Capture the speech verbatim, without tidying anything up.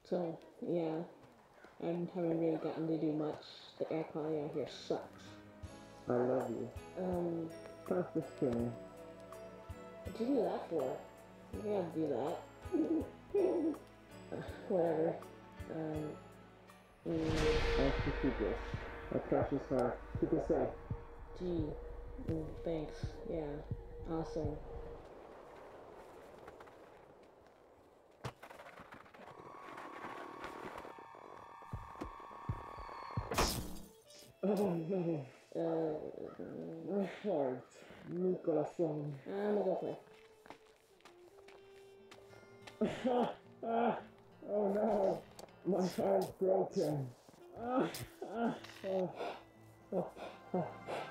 So, yeah, I haven't really gotten to do much. The air quality out here sucks. I love you. Um, Pass the spoon. what'd you do that for? You can't do that. uh, whatever. Um, mm, Nice to keep this. A precious heart. Keep it safe. gee, mm, thanks. Yeah, awesome. Oh no. Uh, My heart. Mi corazón. I'm gonna go play. Ah, ah, oh no. My heart's broken. Ah, ah, oh, oh, oh.